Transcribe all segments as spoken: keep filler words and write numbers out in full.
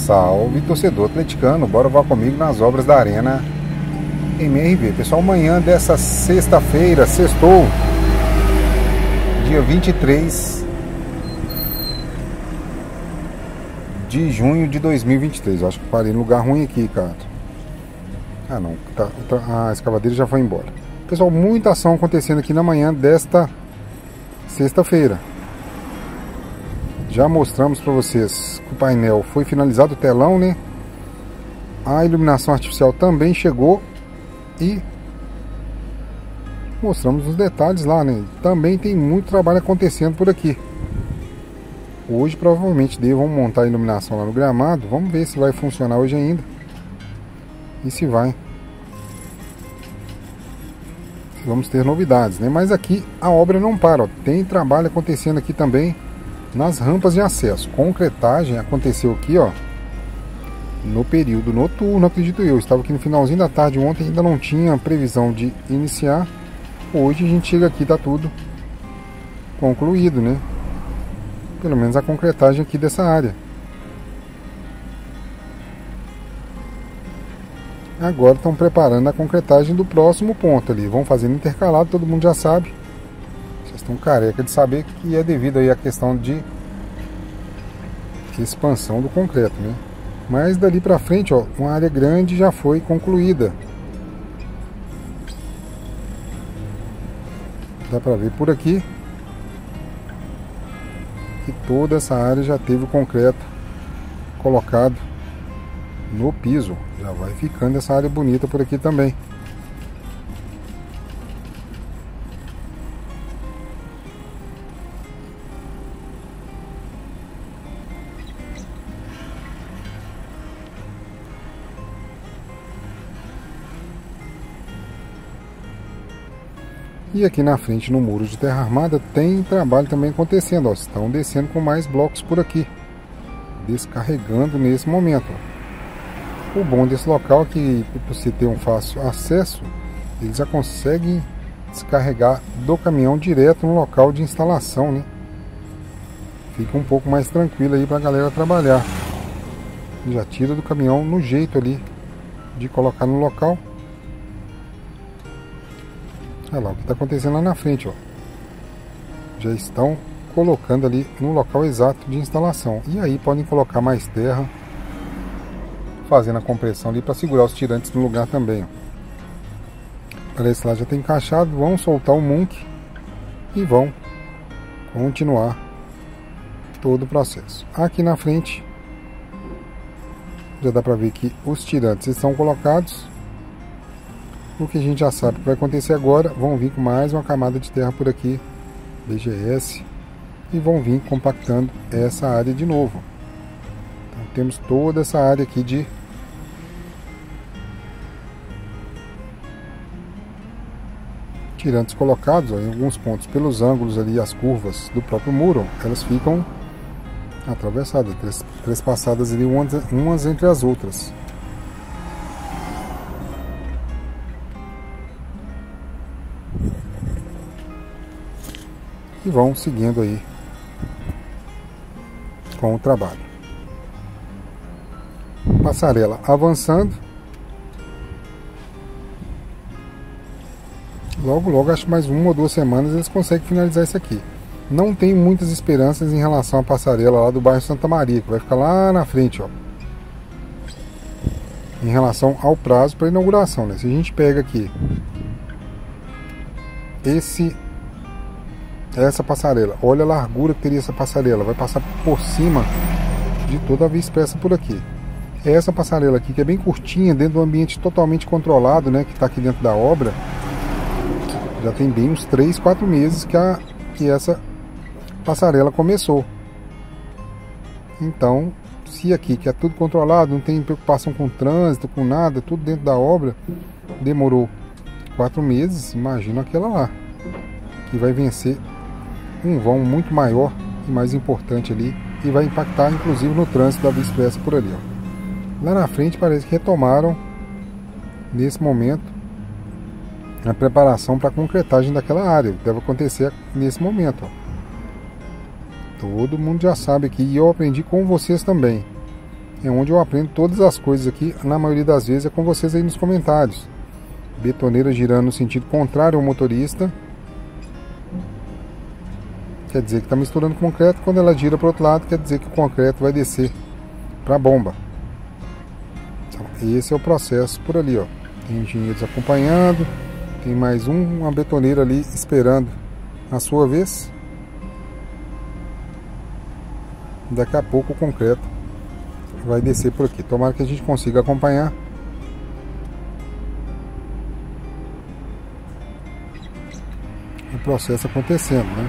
Salve, torcedor atleticano, bora voar comigo nas obras da Arena M R V. Pessoal, amanhã dessa sexta-feira, sextou, dia vinte e três de junho de dois mil e vinte e três. Eu acho que parei no lugar ruim aqui, cara. Ah não, tá, tá, a escavadeira já foi embora. Pessoal, muita ação acontecendo aqui na manhã desta sexta-feira. Já mostramos para vocês que o painel foi finalizado, o telão, né? A iluminação artificial também chegou e mostramos os detalhes lá, né? Também tem muito trabalho acontecendo por aqui. Hoje provavelmente devam montar a iluminação lá no gramado. Vamos ver se vai funcionar hoje ainda e se vai. Vamos ter novidades, né? Mas aqui a obra não para, ó. Tem trabalho acontecendo aqui também nas rampas de acesso. Concretagem aconteceu aqui, ó, no período noturno, acredito eu. Estava aqui no finalzinho da tarde ontem, ainda não tinha previsão de iniciar. Hoje a gente chega aqui, tá tudo concluído, né? Pelo menos a concretagem aqui dessa área. Agora estão preparando a concretagem do próximo ponto ali. Vão fazendo intercalado, todo mundo já sabe. Estão careca de saber que é devido aí à questão de expansão do concreto, né? Mas dali pra frente, ó, uma área grande já foi concluída. Dá pra ver por aqui que toda essa área já teve o concreto colocado no piso. Já vai ficando essa área bonita por aqui também. E aqui na frente, no muro de terra armada, tem trabalho também acontecendo, ó. Estão descendo com mais blocos por aqui, descarregando nesse momento, ó. O bom desse local é que, por você ter um fácil acesso, eles já conseguem descarregar do caminhão direto no local de instalação, né? Fica um pouco mais tranquilo aí para a galera trabalhar. Já tira do caminhão no jeito ali de colocar no local. Olha lá o que está acontecendo lá na frente, ó. Já estão colocando ali no local exato de instalação. E aí podem colocar mais terra, fazendo a compressão ali para segurar os tirantes no lugar também, ó. Parece lá já tem encaixado. Vão soltar o munk e vão continuar todo o processo. Aqui na frente já dá para ver que os tirantes estão colocados. O que a gente já sabe que vai acontecer agora, vão vir com mais uma camada de terra por aqui, B G S, e vão vir compactando essa área de novo. Então temos toda essa área aqui de tirantes colocados, ó, em alguns pontos pelos ângulos ali, as curvas do próprio muro, elas ficam atravessadas, três, três passadas ali, umas, umas entre as outras. E vão seguindo aí com o trabalho. Passarela avançando. Logo, logo, acho que mais uma ou duas semanas eles conseguem finalizar isso aqui. Não tenho muitas esperanças em relação à passarela lá do bairro Santa Maria, que vai ficar lá na frente, ó. Em relação ao prazo para inauguração, né? Se a gente pega aqui esse essa passarela, olha a largura que teria essa passarela, vai passar por cima de toda a via expressa por aqui. Essa passarela aqui, que é bem curtinha, dentro do ambiente totalmente controlado, né, que está aqui dentro da obra, já tem bem uns três, quatro meses que, a, que essa passarela começou. Então, se aqui, que é tudo controlado, não tem preocupação com trânsito, com nada, tudo dentro da obra, demorou quatro meses, imagina aquela lá, que vai vencer um vão muito maior e mais importante ali, e vai impactar inclusive no trânsito da via expressa por ali, ó. Lá na frente parece que retomaram nesse momento a preparação para a concretagem daquela área. Deve acontecer nesse momento, ó. Todo mundo já sabe aqui, e eu aprendi com vocês também. é onde eu aprendo todas as coisas aqui, na maioria das vezes é com vocês aí nos comentários. Betoneira girando no sentido contrário ao motorista, quer dizer que está misturando concreto. Quando ela gira para o outro lado, quer dizer que o concreto vai descer para a bomba. Então, esse é o processo por ali, ó. Tem engenheiros acompanhando, tem mais um, uma betoneira ali esperando a sua vez. Daqui a pouco o concreto vai descer por aqui. Tomara que a gente consiga acompanhar. O processo acontecendo, né?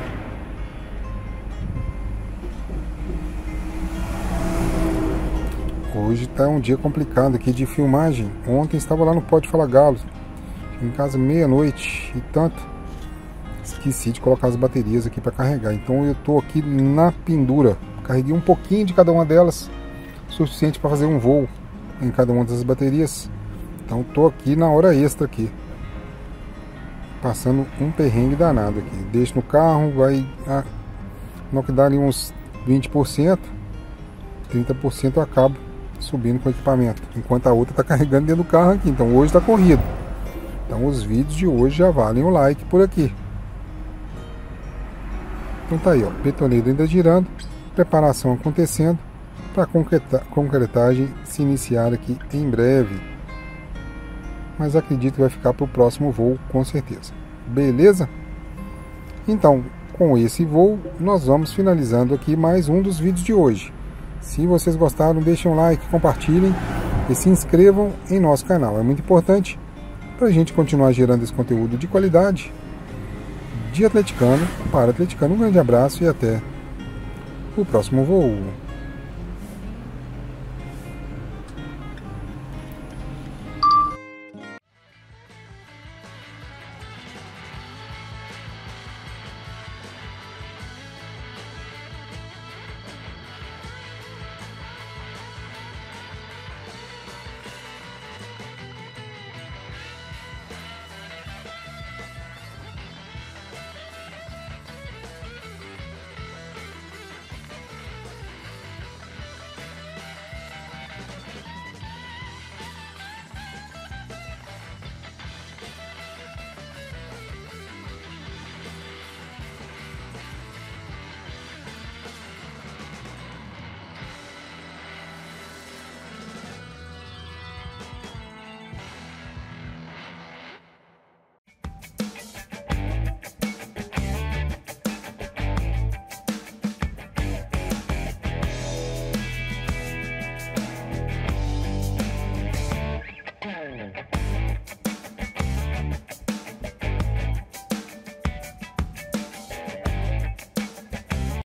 Hoje tá um dia complicado aqui de filmagem. Ontem estava lá no Pode Falar Galo, em casa meia-noite e tanto. Esqueci de colocar as baterias aqui para carregar. Então eu tô aqui na pendura. Carreguei um pouquinho de cada uma delas, suficiente para fazer um voo em cada uma das baterias. Então tô aqui na hora extra aqui, passando um perrengue danado aqui. Deixo no carro, vai ah, no que dá ali uns vinte por cento, trinta por cento eu acabo subindo com o equipamento, enquanto a outra está carregando dentro do carro aqui. Então hoje está corrido. Então os vídeos de hoje já valem o like por aqui. Então tá aí, ó, betoneira ainda girando, preparação acontecendo para a concretagem se iniciar aqui em breve. Mas acredito que vai ficar para o próximo voo com certeza. Beleza? Então, com esse voo, nós vamos finalizando aqui mais um dos vídeos de hoje. Se vocês gostaram, deixem um like, compartilhem e se inscrevam em nosso canal. É muito importante para a gente continuar gerando esse conteúdo de qualidade de atleticano para atleticano. Um grande abraço e até o próximo voo.